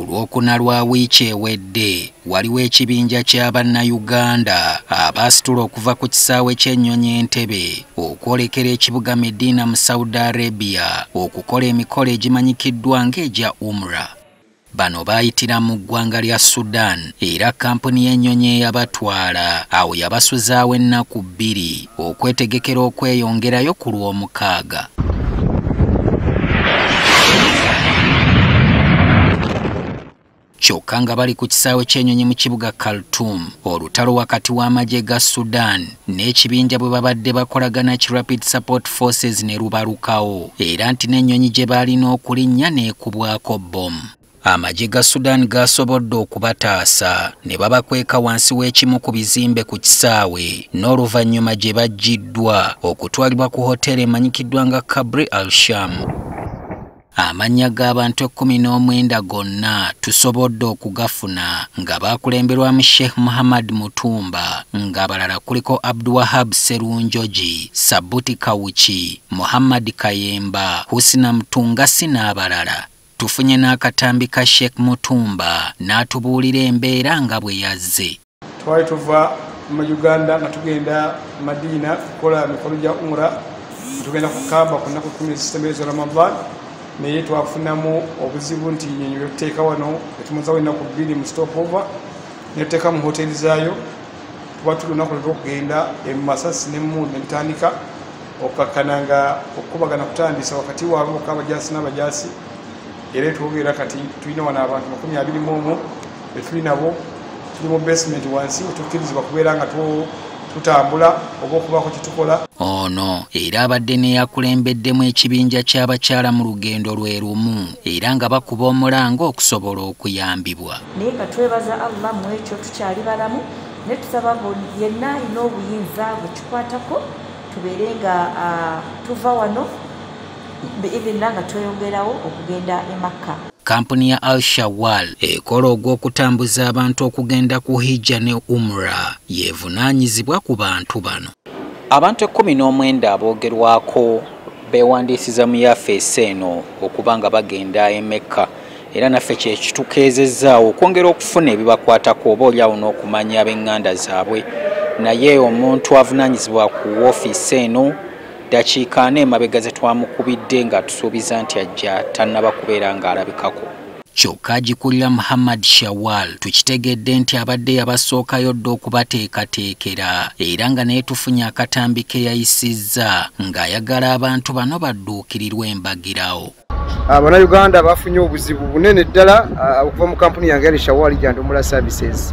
Olwokuna lwa wiiki ewedde waliwo ekibinja kya bannayuganda abaasitula okuva ku kisaawe ky'ennyonyi Entebbe okwolekera ekibuga Madina mu Saudi Arabia okukola emikolo egimanyikiddwa ng'egya Umrah. Bano baayitira mu ggwanga lya Sudan era kampuni y'ennyonyi eyabatwala awo yabasuzaawo ennaku 2 okwetegekera okweyongerayo ku lw'omukaaga. Kyokka nga bali ku kisaawe ky'ennyonyi mu kibuga Khartoum, olutalo wakati w'amagye ga Sudan n'ekibinja bwe babadde bakolagana ki Rapid Support Forces ne lubalukawo era nti n'ennyonyi gye baalina okulinnya n'ekubwako bbomu. Amagye ga Sudan gasobodde okubataasa ne babakweka wansi w'ekimu ku bizimbe ku kisaawe n'oluvannyuma gye baggiddwa okutwalibwa ku hoteri emanyikiddwa nga Kabri al-Sham. Amannya g'abantu 19 gonna tusobodde okugafuna nga baakulemberwamu Sheikh Muhammad Mutumba ng'abalala kuliko Abdulwahab Serunjoji, Sabuti Kawuki, Muhammad Kayemba, Husina Mtungasi n'abalala. Tufunye n'akatambi ka Sheikh Mutumba n'atubuulira embeera nga bwe yazze. Twali tuva mu Uganda nga tugenda Madina kukola emikolo gya Umrah, tugenda ku Kaaba ku nnaku 10 z'Ekisemberezo Ramadan. Naye twafunamu obuzibu nti ennyonyi bwetuteeka wano etumuzaawo ennaku 2 mu stopover netuteeka mu hoteri zaayo tuba tuli olunaku lw'okugenda emasasi n'emmundu ne bitandika okukkakkana nga okukubagana kutandisa wakati waabwe abajasi n'abajasi era twogera kati tulina wano abantu 21 betuli nabo tuli mu basement wansi wetukkirizibwa kubeera nga tutambula oba okubaako kitukola. Ono era abadde neyakulembeddemu ekibinja ky'abakyala mu lugendo lwe lumu era nga bakuba omulango okusobola okuyambibwa. Naye nga twebaza Allah mu ekyo tukyali balamu ne tusaba yenna alina obuyinza bwe kikwatako tubeere nga tuva wano biibinna nga tweyongerawo okugenda e Makka. Kampuni ya Al-Shawwal ekola ogw'okutambuza abantu okugenda ku Hijja ne Umrah yeevunaanyizibwa ku bantu bano. Abantu 19 aboogerwako beewandiisiza mu yafeesi eno okuba nga bagenda e Mecca era naffe kye kitukeezezaawo okwongera okufuna ebibakwatako oba olyawo n'okumanya ab'eŋŋanda zaabwe. Naye omuntu avunaanyizibwa ku woofiisi eno dakiika 4 emabega ze twamukubidde nga tusuubiza nti ajja tannaba kubeera ng'alabikako. Kyokka agikulira Muhammad Shawal tukitegedde nti abadde yabasookayo dda okubateekateekera era nga naye tufunye akatambi ke yayisizza ng'ayagala abantu bano badduukirirwe embagirawo. Bannayuganda bafunye obuzibu bunene ddala okuva mu kampuni yange ya Shawal Jand Umrah Services.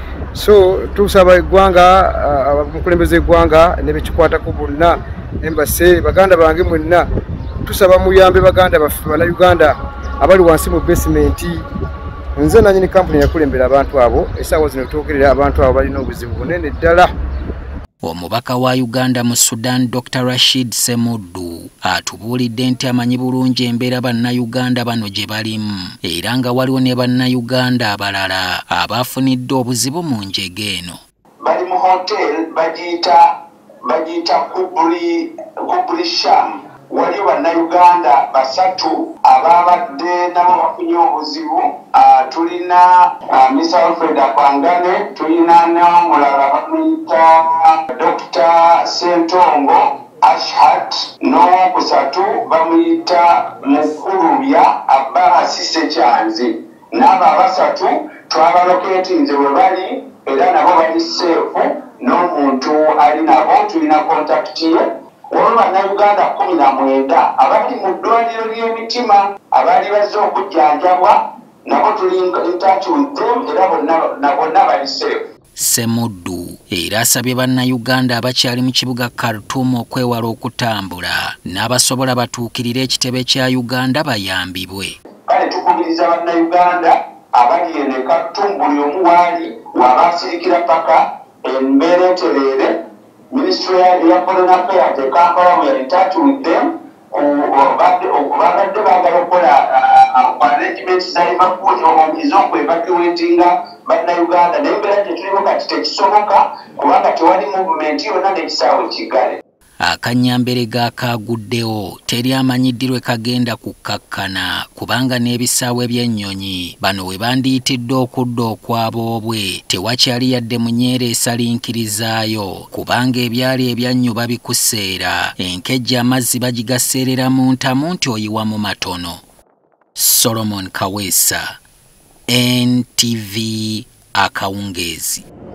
So tusaba eggwanga abakulembeze eggwanga ne bekikwatako bonna embase baganda bange mwenna tusaba muyambe baganda baffe Bannayuganda abali wansi mu basement. Nze nanyini kampuni yakulembera abantu abo esaawa zino twogerera abantu abo balina obuzibu bunene ddala. Omubaka wa Uganda mu Sudan Dr. Rashid Semuddu atubuulidde nti amanyi bulungi embeera bannayuganda bano gye balimu era nga waliwo ne bannayuganda abalala abaafunidde obuzibu mu njege eno. Bali mu hotel bagiyita kubuli Sham. Waliwo bannayuganda 3 abaabadde nabo bafunye obuzibu. Tulina Mr. Alfred Apangane, tulina n'omulala bamuyita Dr. Sentongo Ashhat, n'owokusatu bamuyita Mukulubya Abbas Sekyanzi. N'abo abasatu twabaloketinze we bali era nabo bali seefu n'omuntu ali nabo tulina kontakiti ye. Waliwo bannayuganda 19 abali mu ddwaliro ly'emitima abali bazze okujjanjabwa nabo tuli in touch with them era bonna bali seefu. Semuddu era asabye bannayuganda abakyali mu kibuga Khartoum okwewala okutambula n'abasobola batuukirire ekitebe kya Uganda bayambibwe. Kale tukubiriza bannayuganda abali ene Khartoum buli omu waali wabasirikira paka embeera etereere. Ministry ya Foreign Affairs e Kampala we are in touch with them. Okubadde baagala okukola arrangements ez'okwevacuatinga bannayuganda naye embeera gye tulimu kati tekisoboka kubanga tewali movement yonna n'ekisaawe kiggale. Akanyambere gaakaguddewo teri amanyiddirwe kagenda kukkakkana kubanga n'ebisaawe by'ennyonyi bano we bandiyitidde okudda okwaboobwe tewakyali yadde munyeera esalinkirizaayo kubanga ebyali ebyannyo babikuseera enkejja amazzi bagigaseerera mu ntamu nti oyiwa mu matono. Solomon Kaweesa, NTV Akawungeezi.